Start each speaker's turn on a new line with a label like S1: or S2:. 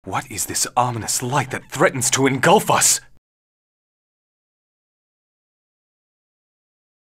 S1: What is this ominous light that threatens to engulf us?